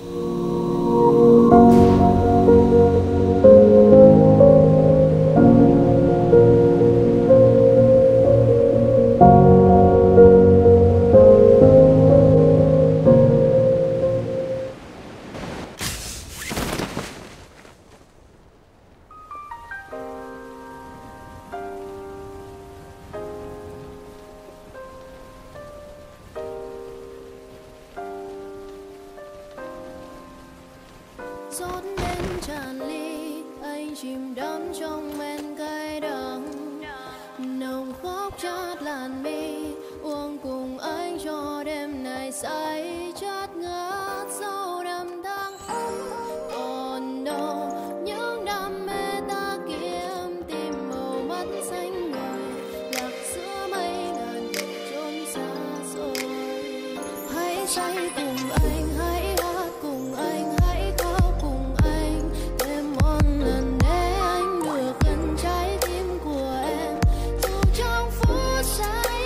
Rót đến tràn ly, anh chìm đắm trong men cay đắng, nồng khóc chát làn mi, uống cùng anh cho đêm này say chát ngát sau năm tháng ấm. Còn đâu những đam mê ta kiếm, tìm màu mắt xanh ngời, lạc giữa mây ngàn chốn xa xôi. Hãy say cùng anh, hãy hát cùng anh, hãy khóc cùng anh, thêm một lần để anh được gần trái tim của em. Dù trong phút say,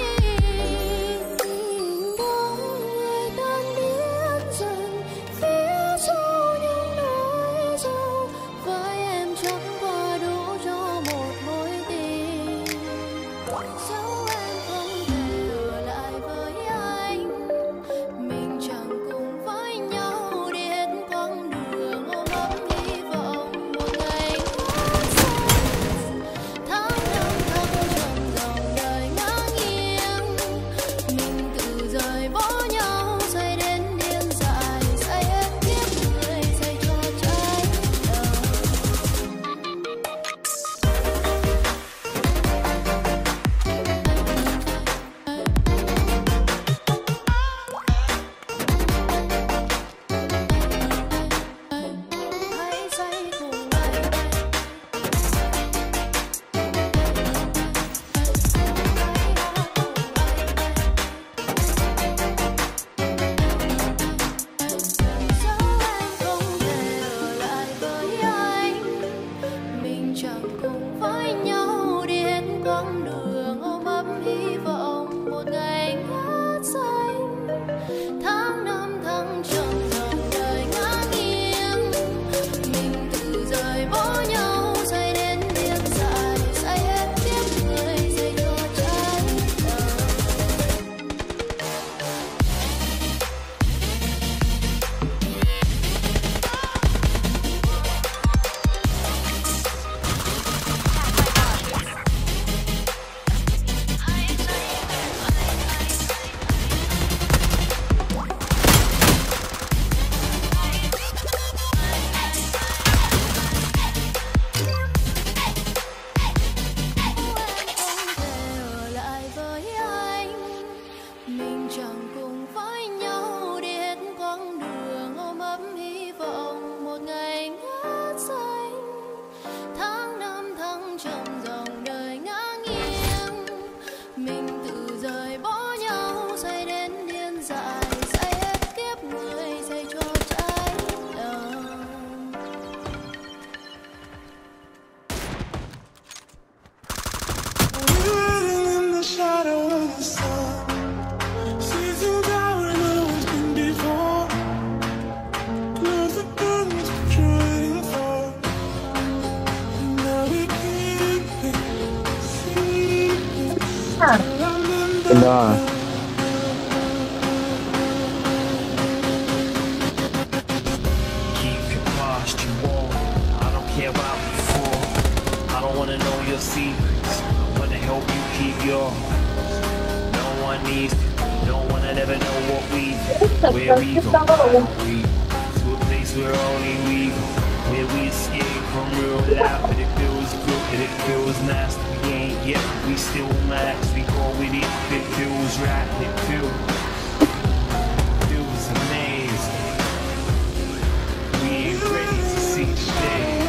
nhìn bóng người tan biến dần phía sau những nỗi sâu, với em chẳng qua đủ cho một mối tình. Dẫu em không thể ở lại với anh, mình chẳng cùng với nhau đi hết quãng đường ôm ấp hy vọng một ngày ngất say. Tháng năm thăng trầm dòng đời ngã nghiêng, mình tự rời bỏ nhau say đến điên dại, say hết kiếp người, say cho trái đời. Hãy say cùng anh, dẫu em không thể ở lại với anh, mình chẳng cùng với nhau đi hết quãng đường ôm ấp hy vọng một ngày ngất xanh. Tháng năm thăng trầm dòng đời ngã nghiêng, mình tự rời bỏ nhau say đến điên dại, say hết kiếp người, say cho trái đời. Ở lại với anh, mình chẳng cùng với nhau đi hết quãng đường ôm ấp hy vọng một ngày ngất xanh. Tháng năm thăng trầm dòng đời ngã nghiêng, mình tự rời bỏ nhau say đến điên dại, say hết kiếp người, say cho trái đời. Living in the shadow of the sun, seizing power no one's been before. Love the guns we're trying for, and now we keep it secret. Bên đó à? Keep your posture warm. I don't care about before. I don't wanna know your secrets. I wanna help you keep yours. No one needs to. No one will ever know what we do. Where we go. We to a place where only we go. Where we escape from real life. But it feels good. And it feels nice. We ain't yet. We still max. We go with it. It feels right. It feels amazing. We ain't ready to see the day.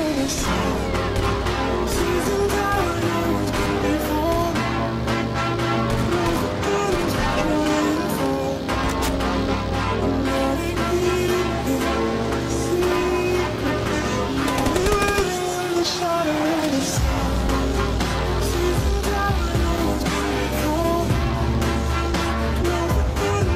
Seizing power no one's been before. Love the guns we're trying for, and now we keep it secret. Living in the shadow of the sun, seizing power no one's been before. Love the guns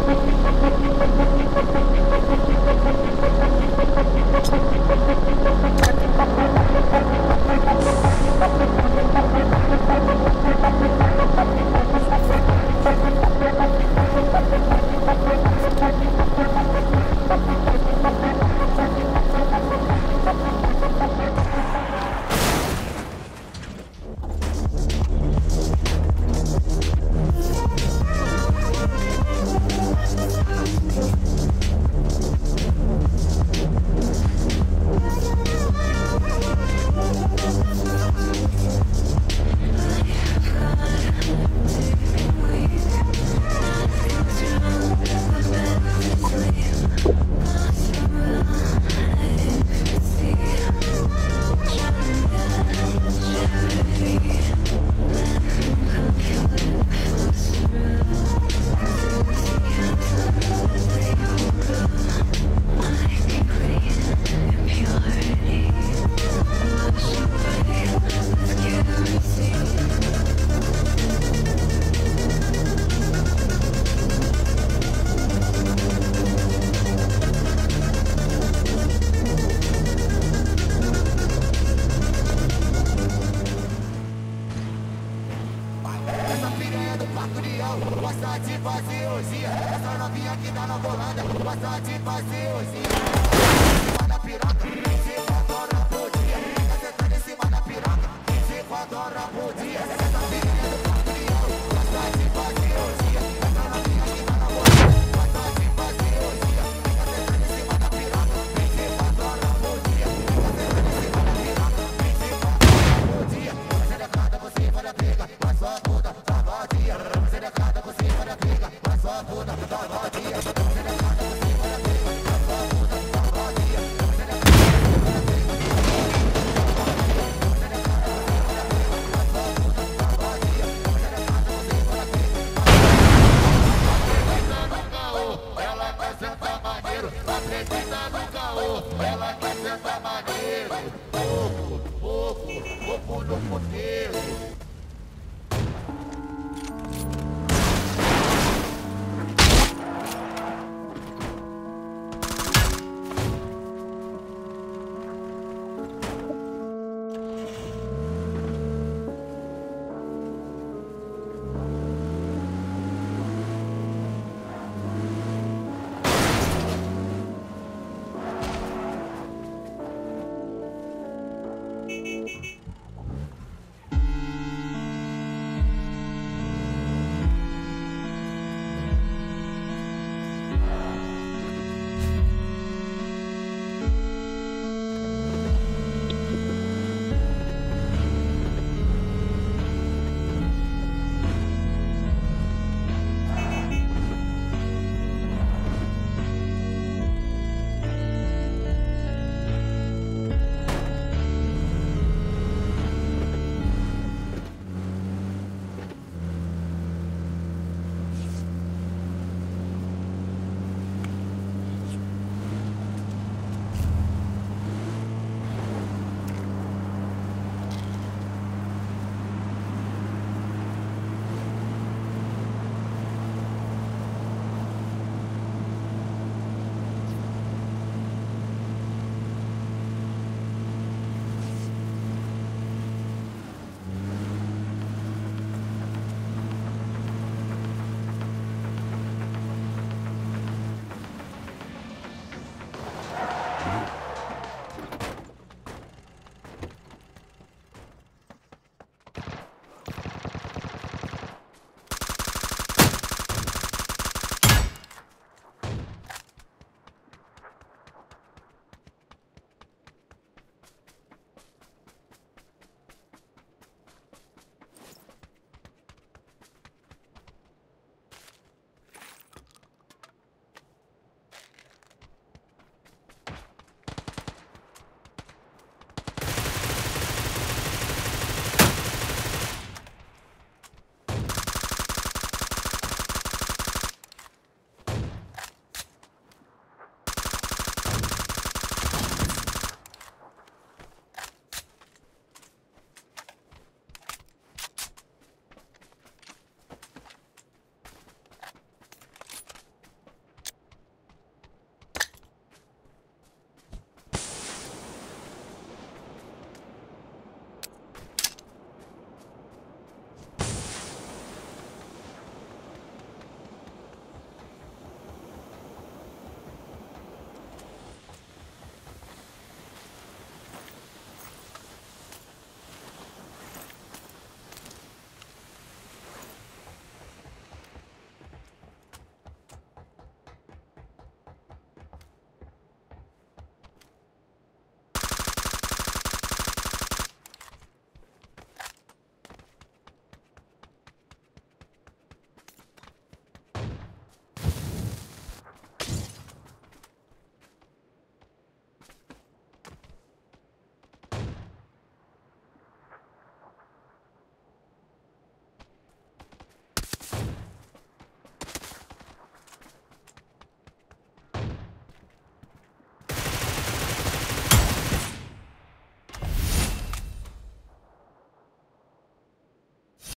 Bastante faciosia, essa novinha que tá na volanda, bastante faciosia. Manda piroca.